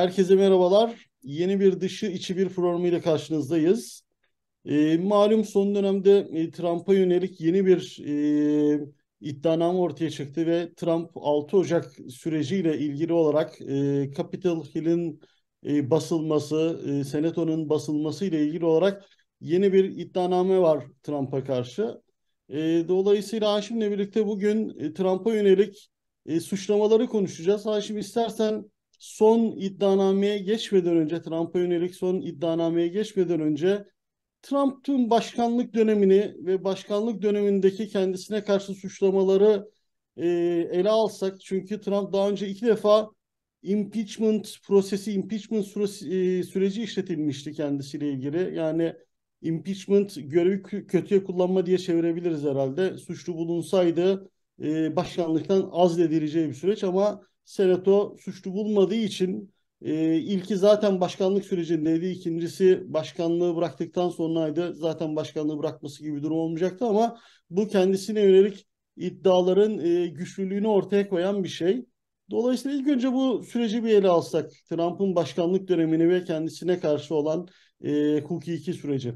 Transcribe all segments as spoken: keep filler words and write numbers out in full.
Herkese merhabalar. Yeni bir dışı içi bir programıyla karşınızdayız. Ee, malum son dönemde e, Trump'a yönelik yeni bir e, iddianame ortaya çıktı ve Trump altı Ocak süreciyle ilgili olarak e, Capitol Hill'in e, basılması, e, Senato'nun basılması ile ilgili olarak yeni bir iddianame var Trump'a karşı. E, dolayısıyla Haşim'le birlikte bugün e, Trump'a yönelik e, suçlamaları konuşacağız. Haşim istersen son iddianameye geçmeden önce, Trump'a yönelik son iddianameye geçmeden önce Trump'ın başkanlık dönemini ve başkanlık dönemindeki kendisine karşı suçlamaları e, ele alsak. Çünkü Trump daha önce iki defa impeachment prosesi, impeachment süresi, e, süreci işletilmişti kendisiyle ilgili. Yani impeachment görevi kötüye kullanma diye çevirebiliriz herhalde. Suçlu bulunsaydı e, başkanlıktan azledileceği bir süreç ama Senato suçlu bulmadığı için ee, ilki zaten başkanlık sürecindeydi. İkincisi başkanlığı bıraktıktan sonraydı. Zaten başkanlığı bırakması gibi bir durum olmayacaktı ama bu kendisine yönelik iddiaların e, güçlülüğünü ortaya koyan bir şey. Dolayısıyla ilk önce bu süreci bir ele alsak. Trump'ın başkanlık dönemini ve kendisine karşı olan e, hukuki süreci.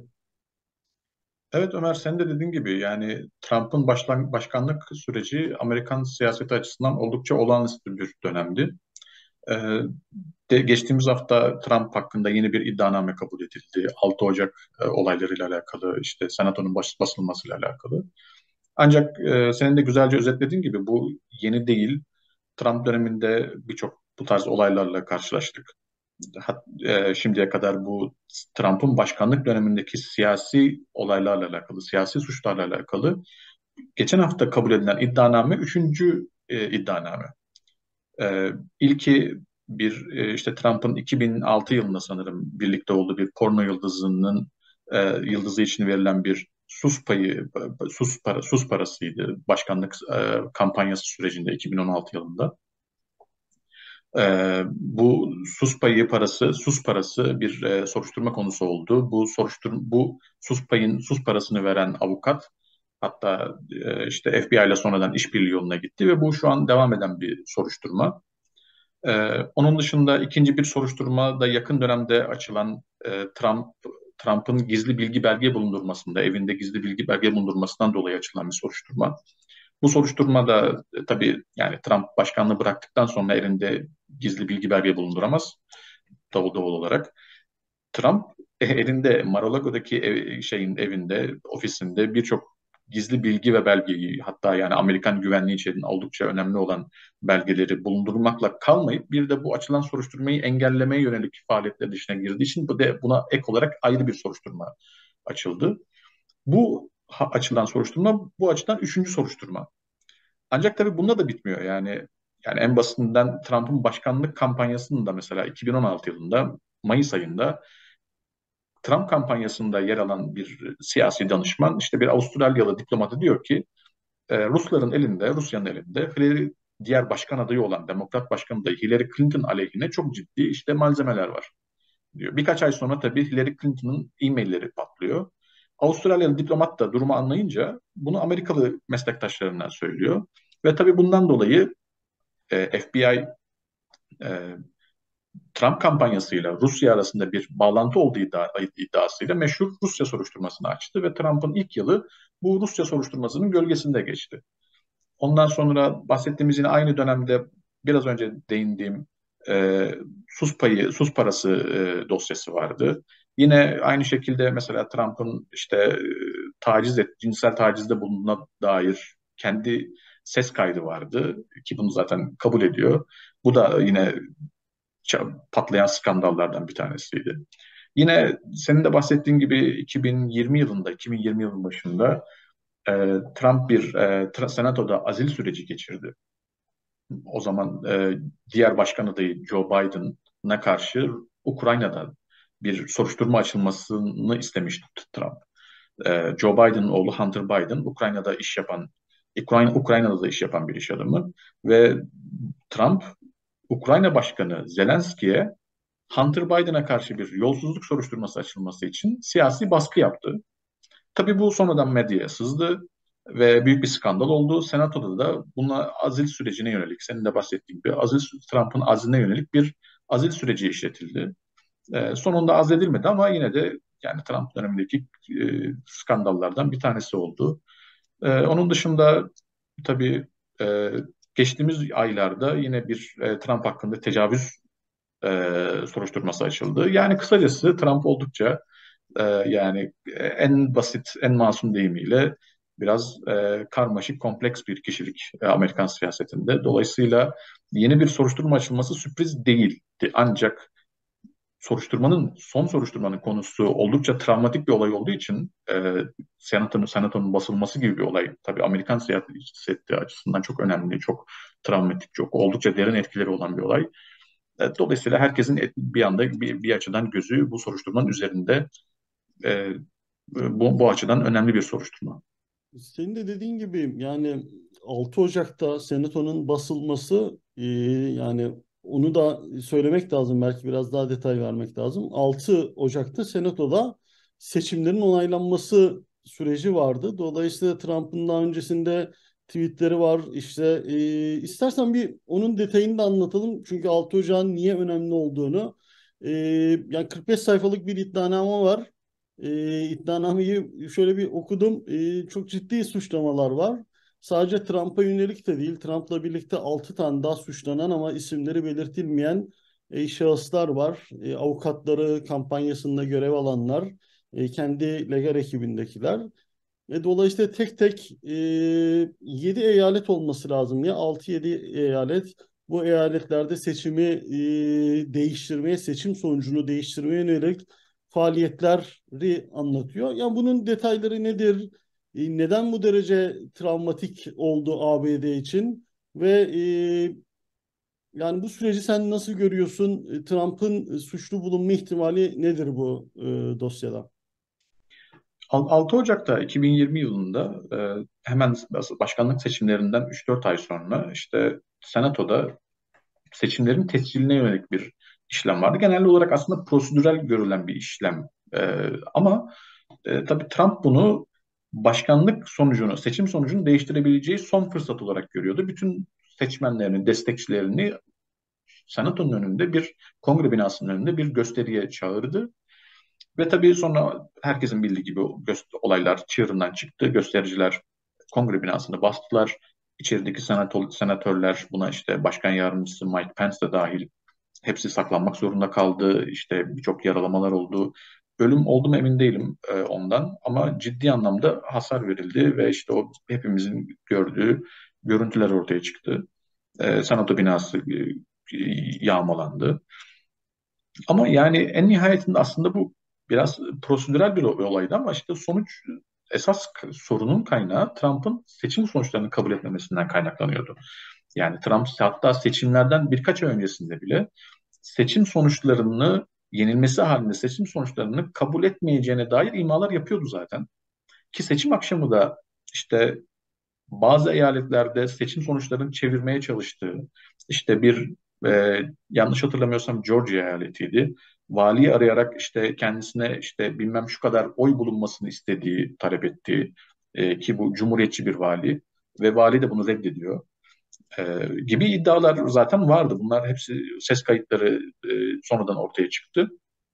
Evet Ömer, sen de dediğin gibi yani Trump'ın başlan- başkanlık süreci Amerikan siyaseti açısından oldukça olağanüstü bir dönemdi. Ee, de, geçtiğimiz hafta Trump hakkında yeni bir iddianame kabul edildi. altı Ocak e, olaylarıyla alakalı, işte Senato'nun baş, basılmasıyla alakalı. Ancak e, senin de güzelce özetlediğin gibi bu yeni değil. Trump döneminde birçok bu tarz olaylarla karşılaştık. Hat- e, şimdiye kadar bu Trump'ın başkanlık dönemindeki siyasi olaylarla alakalı, siyasi suçlarla alakalı geçen hafta kabul edilen iddianame üçüncü e, iddianame. E, ilki bir e, işte Trump'ın iki bin altı yılında sanırım birlikte olduğu bir porno yıldızının e, yıldızı için verilen bir sus payı, sus para, sus parasıydı başkanlık e, kampanyası sürecinde iki bin on altı yılında. Ee, bu sus payı parası, sus parası bir e, soruşturma konusu oldu. Bu soruşturma, bu sus payın, sus parasını veren avukat, hatta e, işte F B I ile sonradan işbirliği yoluna gitti ve bu şu an devam eden bir soruşturma. Ee, onun dışında ikinci bir soruşturma da yakın dönemde açılan e, Trump Trump'ın gizli bilgi belge bulundurmasında, evinde gizli bilgi belge bulundurmasından dolayı açılan bir soruşturma. Bu soruşturmada e, tabii yani Trump başkanlığı bıraktıktan sonra elinde gizli bilgi belge bulunduramaz doğal, doğal olarak. Trump e, elinde Mar-a-Lago'daki ev- şeyin evinde, ofisinde birçok gizli bilgi ve belgeyi, hatta yani Amerikan güvenliği için oldukça önemli olan belgeleri bulundurmakla kalmayıp bir de bu açılan soruşturmayı engellemeye yönelik faaliyetler dışına girdiği için bu de buna ek olarak ayrı bir soruşturma açıldı. Bu ha- açılan soruşturma bu açıdan üçüncü soruşturma. Ancak tabii bunda da bitmiyor. Yani yani en basitinden Trump'ın başkanlık kampanyasının da mesela iki bin on altı yılında Mayıs ayında Trump kampanyasında yer alan bir siyasi danışman, işte bir Avustralyalı diplomatı diyor ki e, Rusların elinde, Rusya'nın elinde Hillary, diğer başkan adayı olan Demokrat başkan adayı Hillary Clinton aleyhine çok ciddi işte malzemeler var diyor. Birkaç ay sonra tabii Hillary Clinton'ın e-mailleri patlıyor. Avustralyalı diplomat da durumu anlayınca bunu Amerikalı meslektaşlarından söylüyor. Ve tabii bundan dolayı e, F B I e, Trump kampanyasıyla Rusya arasında bir bağlantı olduğu iddia, iddiasıyla meşhur Rusya soruşturmasını açtı ve Trump'ın ilk yılı bu Rusya soruşturmasının gölgesinde geçti. Ondan sonra bahsettiğimiz yine aynı dönemde biraz önce değindiğim e, sus payı, sus parası e, dosyası vardı. Yine aynı şekilde mesela Trump'ın işte e, taciz et, cinsel tacizde bulunduğuna dair kendi ses kaydı vardı ki bunu zaten kabul ediyor. Bu da yine patlayan skandallardan bir tanesiydi. Yine senin de bahsettiğin gibi iki bin yirmi yılında, iki bin yirmi yılının başında e, Trump bir e, tra- senatoda azil süreci geçirdi. O zaman e, diğer başkan adayı Joe Biden'a karşı Ukrayna'da bir soruşturma açılmasını istemişti Trump. E, Joe Biden'ın oğlu Hunter Biden, Ukrayna'da iş yapan, Ukrayna, Ukrayna'da da iş yapan bir iş adamı ve Trump, Ukrayna Başkanı Zelenski'ye Hunter Biden'a karşı bir yolsuzluk soruşturması açılması için siyasi baskı yaptı. Tabii bu sonradan medyaya sızdı ve büyük bir skandal oldu. Senato'da da buna azil sürecine yönelik, senin de bahsettiğin gibi azil Trump'ın aziline yönelik bir azil süreci işletildi. E, sonunda azledilmedi ama yine de yani Trump dönemindeki e, skandallardan bir tanesi oldu. E, onun dışında tabii e, geçtiğimiz aylarda yine bir e, Trump hakkında tecavüz e, soruşturması açıldı. Yani kısacası Trump oldukça e, yani e, en basit, en masum deyimiyle biraz e, karmaşık, kompleks bir kişilik e, Amerikan siyasetinde. Dolayısıyla yeni bir soruşturma açılması sürpriz değildi. Ancak soruşturmanın, son soruşturmanın konusu oldukça travmatik bir olay olduğu için e, senatonun, senatonun basılması gibi bir olay tabii Amerikan siyaseti açısından çok önemli, çok travmatik, çok oldukça derin etkileri olan bir olay. E, dolayısıyla herkesin et- bir anda bir, bir açıdan gözü bu soruşturmanın üzerinde. E, bu, bu açıdan önemli bir soruşturma. Senin de dediğin gibi yani altı Ocak'ta Senato'nun basılması, e, yani onu da söylemek lazım, belki biraz daha detay vermek lazım. altı Ocak'ta Senato'da seçimlerin onaylanması süreci vardı. Dolayısıyla Trump'ın daha öncesinde tweetleri var. İşte e, istersen bir onun detayını da anlatalım. Çünkü altı Ocak'ın niye önemli olduğunu. E, Yani kırk beş sayfalık bir iddianame var. E, iddianameyi şöyle bir okudum. E, çok ciddi suçlamalar var. Sadece Trump'a yönelik de değil. Trump'la birlikte altı tane daha suçlanan ama isimleri belirtilmeyen e, şahıslar var. E, avukatları, kampanyasında görev alanlar, e, kendi legal ekibindekiler. E, dolayısıyla tek tek e, yedi eyalet olması lazım ya, altı yedi eyalet. Bu eyaletlerde seçimi e, değiştirmeye, seçim sonucunu değiştirmeye yönelik faaliyetleri anlatıyor. Ya bunun detayları nedir? E, neden bu derece travmatik oldu A B D için? Ve e, yani bu süreci sen nasıl görüyorsun? E, Trump'ın suçlu bulunma ihtimali nedir bu e, dosyada? altı Ocak'ta iki bin yirmi yılında e, hemen başkanlık seçimlerinden üç dört ay sonra işte Senato'da seçimlerin tesciline yönelik bir işlem vardı. Genel olarak aslında prosedürel görülen bir işlem. E, ama e, tabii Trump bunu başkanlık sonucunu, seçim sonucunu değiştirebileceği son fırsat olarak görüyordu. Bütün seçmenlerini, destekçilerini Senato'nun önünde bir kongre binasının önünde bir gösteriye çağırdı. Ve tabii sonra herkesin bildiği gibi olaylar çığırından çıktı. Göstericiler kongre binasını bastılar. İçerideki senatör, senatörler, buna işte başkan yardımcısı Mike Pence de dahil, hepsi saklanmak zorunda kaldı. İşte birçok yaralamalar oldu. Ölüm oldu mu emin değilim e, ondan ama ciddi anlamda hasar verildi ve işte o hepimizin gördüğü görüntüler ortaya çıktı. E, senato binası e, yağmalandı. Ama yani en nihayetinde aslında bu biraz prosedürel bir olaydı ama işte sonuç, esas k- sorunun kaynağı Trump'ın seçim sonuçlarını kabul etmemesinden kaynaklanıyordu. Yani Trump hatta seçimlerden birkaç ay öncesinde bile seçim sonuçlarını, yenilmesi halinde seçim sonuçlarını kabul etmeyeceğine dair imalar yapıyordu zaten. Ki seçim akşamı da işte bazı eyaletlerde seçim sonuçlarını çevirmeye çalıştığı, işte bir e, yanlış hatırlamıyorsam Georgia eyaletiydi. Valiyi arayarak işte kendisine işte bilmem şu kadar oy bulunmasını istediği, talep ettiği, e, ki bu cumhuriyetçi bir vali ve vali de bunu reddediyor. E, gibi iddialar zaten vardı. Bunlar hepsi ses kayıtları e, sonradan ortaya çıktı.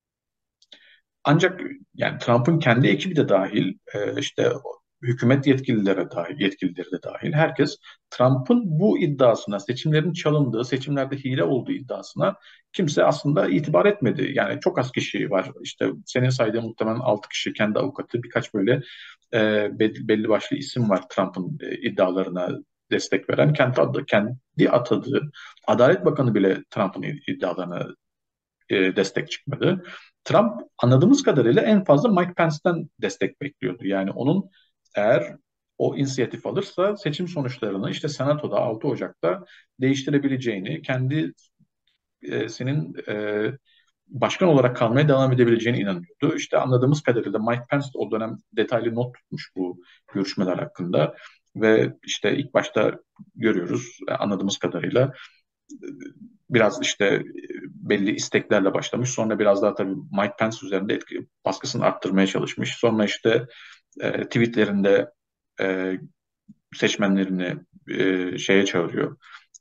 Ancak yani Trump'ın kendi ekibi de dahil, e, işte hükümet yetkilileri dahil, yetkilileri de dahil, herkes Trump'ın bu iddiasına, seçimlerin çalındığı, seçimlerde hile olduğu iddiasına kimse aslında itibar etmedi. Yani çok az kişi var. İşte senin saydığın muhtemelen altı kişi, kendi avukatı, birkaç böyle e, belli, belli başlı isim var Trump'ın e, iddialarına destek veren. Kendi, adı, kendi atadığı Adalet Bakanı bile Trump'ın iddialarına e, destek çıkmadı. Trump anladığımız kadarıyla en fazla Mike Pence'den destek bekliyordu. Yani onun eğer o inisiyatif alırsa seçim sonuçlarını işte Senato'da altı Ocak'ta değiştirebileceğini, kendi e, senin e, başkan olarak kalmaya devam edebileceğine inanıyordu. İşte anladığımız kadarıyla Mike Pence o dönem detaylı not tutmuş bu görüşmeler hakkında ve işte ilk başta görüyoruz anladığımız kadarıyla biraz işte e, belli isteklerle başlamış. Sonra biraz daha tabii Mike Pence üzerinde etki, baskısını arttırmaya çalışmış. Sonra işte e, tweetlerinde e, seçmenlerini e, şeye çağırıyor.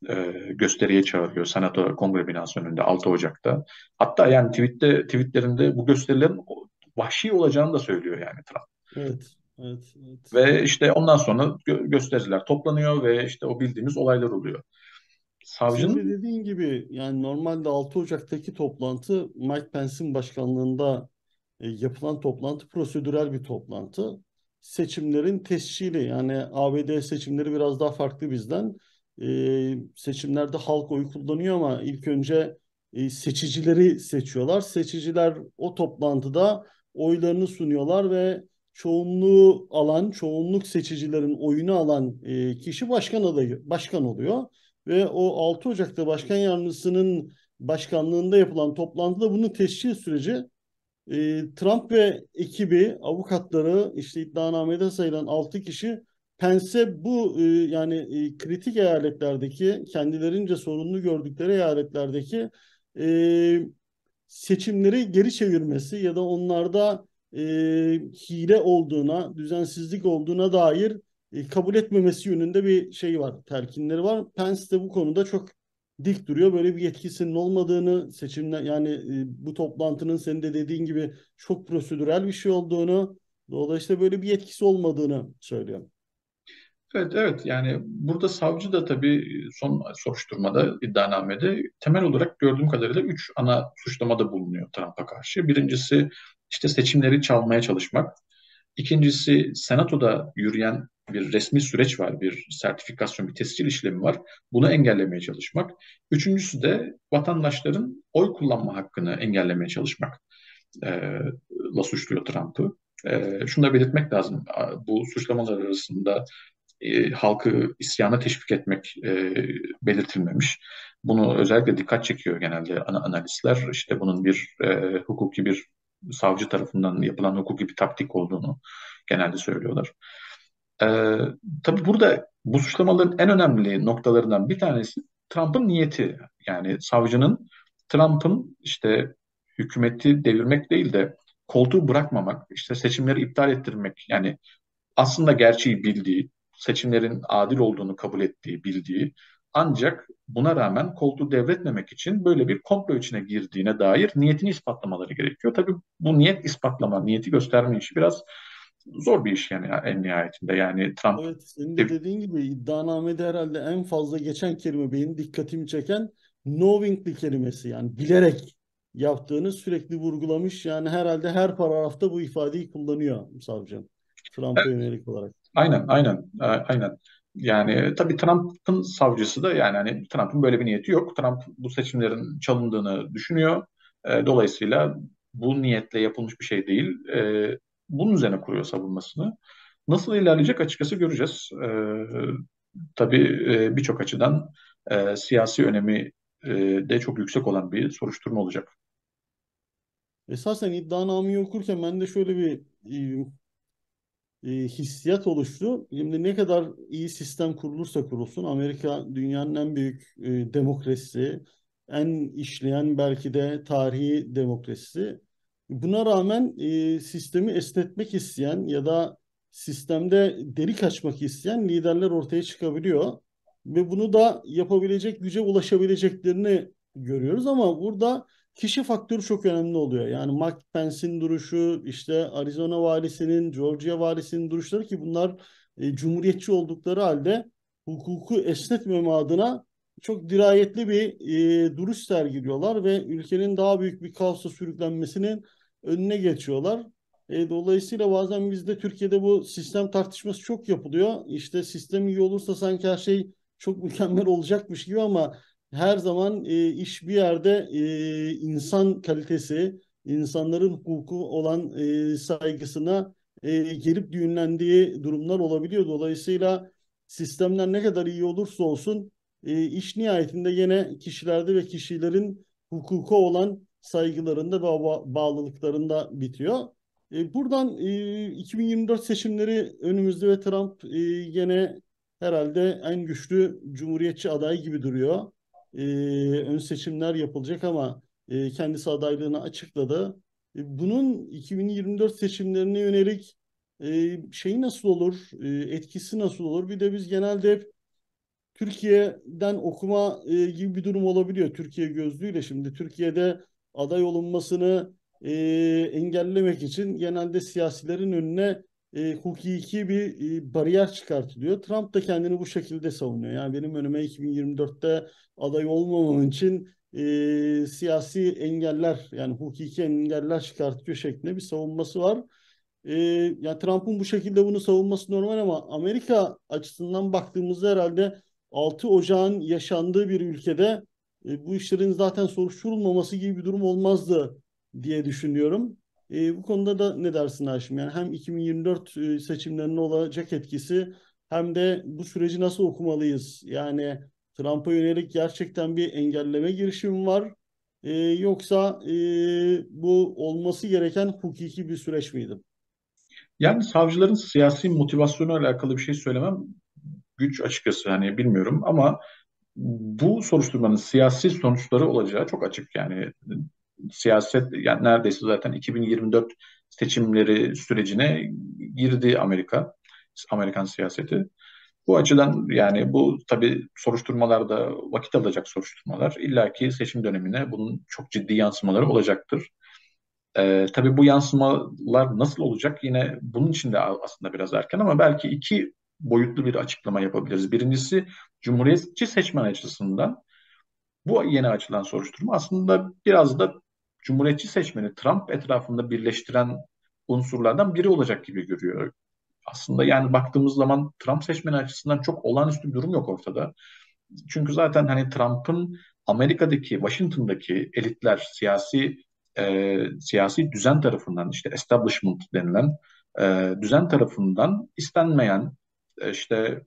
e, gösteriye çağırıyor Senato Kongre binası önünde altı Ocak'ta. Hatta yani tweette, tweetlerinde bu gösterilerin vahşi olacağını da söylüyor yani Trump. Evet, evet, evet. Ve işte ondan sonra gö- göstericiler toplanıyor ve işte o bildiğimiz olaylar oluyor. Senin de Savcının dediğin gibi yani normalde altı Ocak'taki toplantı Mike Pence'in başkanlığında e, yapılan toplantı prosedürel bir toplantı. Seçimlerin tescili yani A B D seçimleri biraz daha farklı bizden. E, seçimlerde halk oy kullanıyor ama ilk önce e, seçicileri seçiyorlar. Seçiciler o toplantıda oylarını sunuyorlar ve çoğunluğu alan, çoğunluk seçicilerin oyunu alan e, kişi başkan adayı, başkan oluyor. Ve o altı Ocak'ta başkan yardımcısının başkanlığında yapılan toplantıda bunun tescil süreci e, Trump ve ekibi, avukatları, işte iddianamede sayılan altı kişi Pence bu e, yani e, kritik eyaletlerdeki kendilerince sorunlu gördükleri eyaletlerdeki e, seçimleri geri çevirmesi ya da onlarda e, hile olduğuna, düzensizlik olduğuna dair e, kabul etmemesi yönünde bir şey var, telkinleri var. Pence de bu konuda çok dik duruyor. Böyle bir yetkisinin olmadığını, seçimler yani e, bu toplantının senin de dediğin gibi çok prosedürel bir şey olduğunu, dolayısıyla böyle bir yetkisi olmadığını söylüyor. evet, evet, yani burada savcı da tabii son soruşturmada iddianamede temel olarak gördüğüm kadarıyla üç ana suçlamada bulunuyor Trump'a karşı. Birincisi işte seçimleri çalmaya çalışmak. İkincisi senatoda yürüyen bir resmi süreç var, bir sertifikasyon, bir tescil işlemi var. Bunu engellemeye çalışmak. Üçüncüsü de vatandaşların oy kullanma hakkını engellemeye çalışmak e, la suçluyor Trump'ı. E, şunu da belirtmek lazım. Bu suçlamalar arasında e, halkı isyana teşvik etmek e, belirtilmemiş. Bunu özellikle dikkat çekiyor genelde ana analistler. İşte bunun bir e, hukuki bir savcı tarafından yapılan hukuki bir taktik olduğunu genelde söylüyorlar. E, tabii burada bu suçlamaların en önemli noktalarından bir tanesi Trump'ın niyeti. Yani savcının Trump'ın işte hükümeti devirmek değil de koltuğu bırakmamak, işte seçimleri iptal ettirmek, yani aslında gerçeği bildiği, seçimlerin adil olduğunu kabul ettiği, bildiği, ancak buna rağmen koltuğu devretmemek için böyle bir komplo içine girdiğine dair niyetini ispatlamaları gerekiyor. Tabii bu niyet ispatlama, niyeti gösterme işi biraz zor bir iş yani en nihayetinde. Yani Trump Evet, senin de dediğin gibi iddianamede herhalde en fazla geçen kelime benim dikkatimi çeken knowingly kelimesi yani bilerek yaptığını sürekli vurgulamış. Yani herhalde her paragrafta bu ifadeyi kullanıyor savcı Trump'a yönelik olarak. aynen, aynen, a- aynen. Yani tabii Trump'ın savcısı da yani hani Trump'ın böyle bir niyeti yok. Trump bu seçimlerin çalındığını düşünüyor. E, dolayısıyla bu niyetle yapılmış bir şey değil. E, bunun üzerine kuruyor savunmasını. Nasıl ilerleyecek açıkçası göreceğiz. E, tabii e, birçok açıdan e, siyasi önemi e, de çok yüksek olan bir soruşturma olacak. Esasen iddianameyi okurken ben de şöyle bir e, e, hissiyat oluştu. Şimdi ne kadar iyi sistem kurulursa kurulsun Amerika dünyanın en büyük e, demokrasisi, en işleyen belki de tarihi demokrasisi. Buna rağmen e, sistemi esnetmek isteyen ya da sistemde delik açmak isteyen liderler ortaya çıkabiliyor. Ve bunu da yapabilecek güce ulaşabileceklerini görüyoruz ama burada kişi faktörü çok önemli oluyor. Yani Mike Pence'in duruşu, işte Arizona valisinin, Georgia valisinin duruşları ki bunlar e, cumhuriyetçi oldukları halde hukuku esnetmeme adına çok dirayetli bir e, duruş sergiliyorlar ve ülkenin daha büyük bir kaosa sürüklenmesinin önüne geçiyorlar. E, dolayısıyla bazen bizde Türkiye'de bu sistem tartışması çok yapılıyor. İşte sistem iyi olursa sanki her şey çok mükemmel olacakmış gibi ama her zaman e, iş bir yerde e, insan kalitesi, insanların hukuku olan e, saygısına e, gelip düğünlendiği durumlar olabiliyor. Dolayısıyla sistemler ne kadar iyi olursa olsun e, iş nihayetinde yine kişilerde ve kişilerin hukuka olan saygılarında ve ba- bağlılıklarında bitiyor. E, buradan e, iki bin yirmi dört seçimleri önümüzde ve Trump e, yine herhalde en güçlü cumhuriyetçi aday gibi duruyor. E, ön seçimler yapılacak ama e, kendisi adaylığını açıkladı. E, bunun iki bin yirmi dört seçimlerine yönelik e, şeyi nasıl olur, e, etkisi nasıl olur? Bir de biz genelde hep Türkiye'den okuma e, gibi bir durum olabiliyor. Türkiye gözlüğüyle şimdi Türkiye'de aday olunmasını e, engellemek için genelde siyasilerin önüne e, hukuki bir e, bariyer çıkartılıyor. Trump da kendini bu şekilde savunuyor. Yani benim önüme iki bin yirmi dörtte aday olmamam için e, siyasi engeller yani hukuki engeller çıkartıyor şeklinde bir savunması var. E, Yani Trump'ın bu şekilde bunu savunması normal ama Amerika açısından baktığımızda herhalde altı Ocağın yaşandığı bir ülkede e, bu işlerin zaten soruşturulmaması gibi bir durum olmazdı diye düşünüyorum. E, bu konuda da ne dersin Haşim? Yani hem iki bin yirmi dört e, seçimlerine olacak etkisi hem de bu süreci nasıl okumalıyız? Yani Trump'a yönelik gerçekten bir engelleme girişimi var. E, yoksa e, bu olması gereken hukuki bir süreç miydi? Yani savcıların siyasi motivasyonu alakalı bir şey söylemem güç açıkçası, hani bilmiyorum ama bu soruşturmanın siyasi sonuçları olacağı çok açık. Yani siyaset, yani neredeyse zaten iki bin yirmi dört seçimleri sürecine girdi Amerika, Amerikan siyaseti. Bu açıdan yani bu tabii soruşturmalarda vakit alacak soruşturmalar. İlla ki seçim dönemine bunun çok ciddi yansımaları olacaktır. Ee, tabii bu yansımalar nasıl olacak, yine bunun için de aslında biraz erken ama belki iki boyutlu bir açıklama yapabiliriz. Birincisi, Cumhuriyetçi seçmen açısından bu yeni açılan soruşturma aslında biraz da Cumhuriyetçi seçmeni Trump etrafında birleştiren unsurlardan biri olacak gibi görüyor. Aslında yani baktığımız zaman Trump seçmeni açısından çok olağanüstü bir durum yok ortada. Çünkü zaten hani Trump'ın Amerika'daki, Washington'daki elitler, siyasi e, siyasi düzen tarafından, işte establishment denilen e, düzen tarafından istenmeyen, e, işte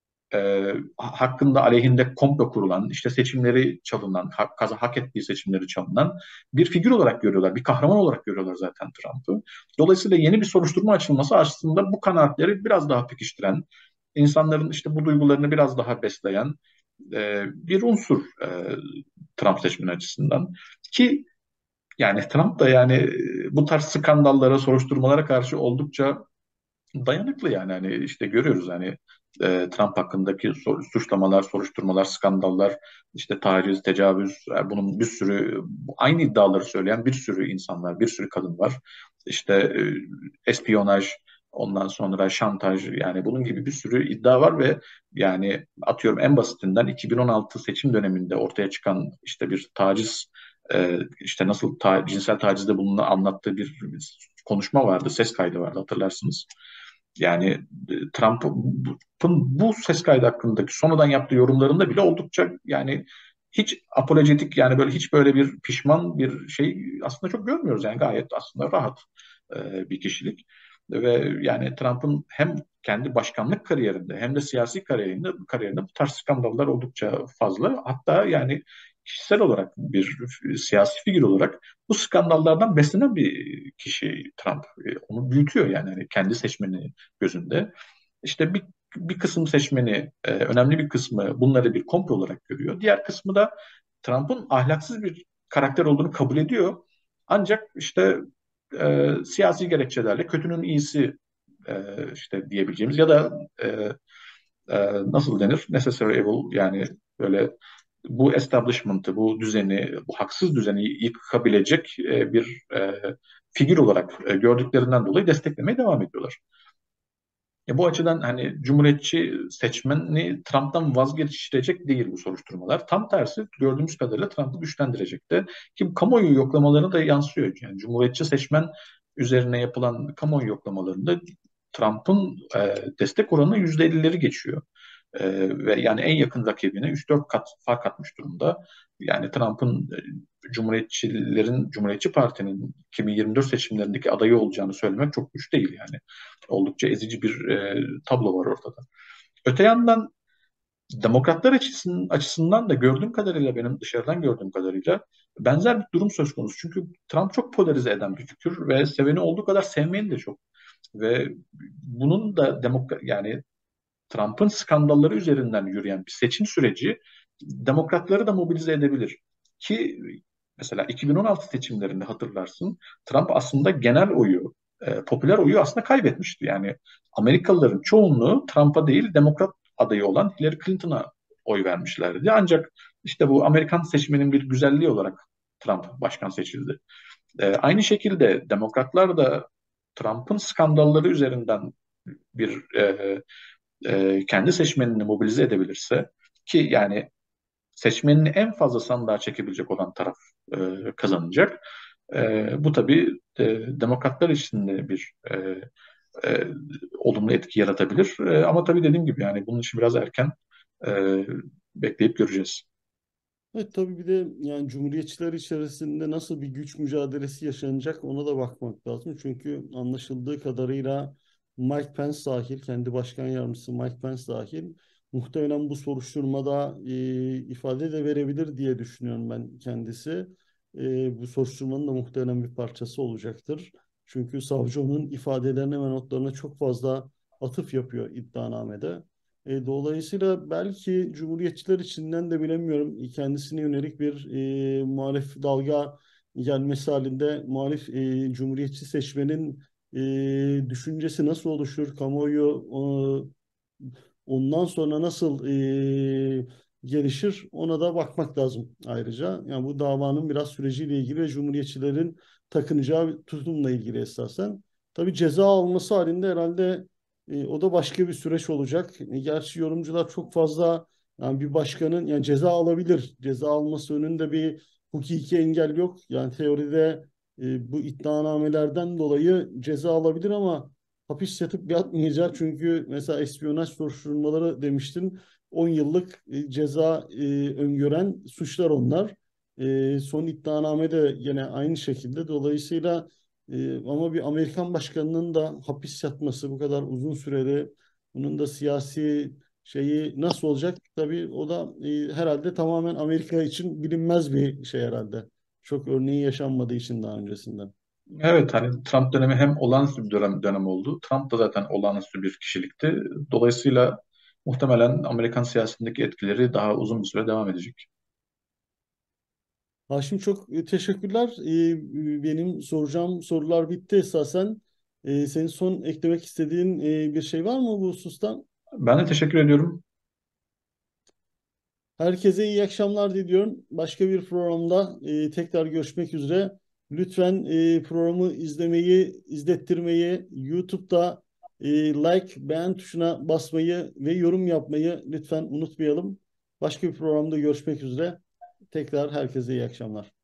e, hakkında aleyhinde komplo kurulan, işte seçimleri çalınan, hak, kaza hak ettiği seçimleri çalınan bir figür olarak görüyorlar, bir kahraman olarak görüyorlar zaten Trump'ı. Dolayısıyla yeni bir soruşturma açılması aslında bu kanaatleri biraz daha pekiştiren, insanların işte bu duygularını biraz daha besleyen e, bir unsur e, Trump seçmeni açısından. Ki yani Trump da yani e, bu tarz skandallara, soruşturmalara karşı oldukça dayanıklı, yani hani işte görüyoruz hani e, Trump hakkındaki sor- suçlamalar, soruşturmalar, skandallar, işte taciz, tecavüz, e, bunun bir sürü aynı iddiaları söyleyen bir sürü insanlar, bir sürü kadın var. İşte e, espiyonaj, ondan sonra şantaj, yani bunun gibi bir sürü iddia var ve yani atıyorum en basitinden iki bin on altı seçim döneminde ortaya çıkan işte bir taciz, e, işte nasıl ta- cinsel tacizde bulunduğunu anlattığı bir konuşma vardı, ses kaydı vardı, hatırlarsınız. Yani e, Trump'ın bu ses kaydı hakkındaki sonradan yaptığı yorumlarında bile oldukça yani hiç apolojetik, yani böyle hiç böyle bir pişman bir şey aslında çok görmüyoruz. Yani gayet aslında rahat e, bir kişilik. Ve yani Trump'ın hem kendi başkanlık kariyerinde hem de siyasi kariyerinde, kariyerinde bu tarz skandallar oldukça fazla. Hatta yani kişisel olarak bir siyasi figür olarak bu skandallardan beslenen bir kişi Trump. E, Onu büyütüyor yani hani kendi seçmeni gözünde. İşte bir, bir kısım seçmeni, e, önemli bir kısmı bunları bir komplo olarak görüyor. Diğer kısmı da Trump'ın ahlaksız bir karakter olduğunu kabul ediyor. Ancak işte e, siyasi gerekçelerle kötünün iyisi e, işte diyebileceğimiz ya da e, e, nasıl denir? Necessary evil, yani böyle bu establishment'ı, bu düzeni, bu haksız düzeni yıkabilecek e, bir e, figür olarak e, gördüklerinden dolayı desteklemeye devam ediyorlar. E, bu açıdan hani Cumhuriyetçi seçmeni Trump'tan vazgeçirecek değil bu soruşturmalar. Tam tersi, gördüğümüz kadarıyla Trump'ı güçlendirecek de, ki kamuoyu yoklamalarına da yansıyor. Yani Cumhuriyetçi seçmen üzerine yapılan kamuoyu yoklamalarında Trump'ın e, destek oranı yüzde ellileri geçiyor. E, ve yani en yakın rakibine üç dört kat fark atmış durumda. Yani Trump'ın e, Cumhuriyetçilerin, Cumhuriyetçi Parti'nin iki bin yirmi dört seçimlerindeki adayı olacağını söylemek çok güç değil yani. Oldukça ezici bir e, tablo var ortada. Öte yandan demokratlar açısından, açısından da gördüğüm kadarıyla, benim dışarıdan gördüğüm kadarıyla benzer bir durum söz konusu. Çünkü Trump çok polarize eden bir figür ve seveni olduğu kadar sevmeyeni de çok. Ve bunun da demokrat, yani Trump'ın skandalları üzerinden yürüyen bir seçim süreci demokratları da mobilize edebilir. Ki mesela iki bin on altı seçimlerinde hatırlarsın, Trump aslında genel oyu, e, popüler oyu aslında kaybetmişti. Yani Amerikalıların çoğunluğu Trump'a değil demokrat adayı olan Hillary Clinton'a oy vermişlerdi. Ancak işte bu Amerikan seçmenin bir güzelliği olarak Trump başkan seçildi. E, aynı şekilde demokratlar da Trump'ın skandalları üzerinden bir e, e, kendi seçmenini mobilize edebilirse, ki yani seçmenini en fazla sandığa çekebilecek olan taraf e, kazanacak. E, bu tabii e, demokratlar için de bir e, e, olumlu etki yaratabilir. E, ama tabii dediğim gibi yani bunun için biraz erken, e, bekleyip göreceğiz. Evet, tabii bir de yani cumhuriyetçiler içerisinde nasıl bir güç mücadelesi yaşanacak ona da bakmak lazım. Çünkü anlaşıldığı kadarıyla Mike Pence dahil, kendi başkan yardımcısı Mike Pence dahil muhtemelen bu soruşturmada e, ifade de verebilir diye düşünüyorum ben kendisi. E, bu soruşturmanın da muhtemelen bir parçası olacaktır. Çünkü savcı onun ifadelerine ve notlarına çok fazla atıf yapıyor iddianamede. E, dolayısıyla belki Cumhuriyetçiler içinden de bilemiyorum kendisine yönelik bir e, muhalif dalga gelmesi halinde muhalif e, Cumhuriyetçi seçmenin e, düşüncesi nasıl oluşur, kamuoyu ondan sonra nasıl e, gelişir ona da bakmak lazım ayrıca. Yani bu davanın biraz süreciyle ilgili ve Cumhuriyetçilerin takınacağı tutumla ilgili esasen. Tabii ceza alması halinde herhalde e, o da başka bir süreç olacak. E, gerçi yorumcular çok fazla yani bir başkanın yani ceza alabilir. Ceza alması önünde bir hukuki engel yok. Yani teoride e, bu iddianamelerden dolayı ceza alabilir ama hapis yatıp yatmayacak. Çünkü mesela espiyonaj soruşturmaları demiştin. on yıllık e, ceza e, öngören suçlar onlar. E, son iddianame de yine aynı şekilde. Dolayısıyla e, ama bir Amerikan başkanının da hapis yatması bu kadar uzun sürede bunun da siyasi şeyi nasıl olacak? Tabii o da e, herhalde tamamen Amerika için bilinmez bir şey herhalde. Çok örneği yaşanmadığı için daha öncesinden. Evet, hani Trump dönemi hem olağanüstü bir dönem, dönem oldu. Trump da zaten olağanüstü bir kişilikti. Dolayısıyla muhtemelen Amerikan siyasetindeki etkileri daha uzun bir süre devam edecek. Haşim çok e, teşekkürler. E, Benim soracağım sorular bitti esasen. E, Senin son eklemek istediğin e, bir şey var mı bu hususta? Ben de teşekkür ediyorum. Herkese iyi akşamlar diliyorum. Başka bir programda e, tekrar görüşmek üzere. Lütfen e, programı izlemeyi, izlettirmeyi, YouTube'da e, like, beğen tuşuna basmayı ve yorum yapmayı lütfen unutmayalım. Başka bir programda görüşmek üzere. Tekrar herkese iyi akşamlar.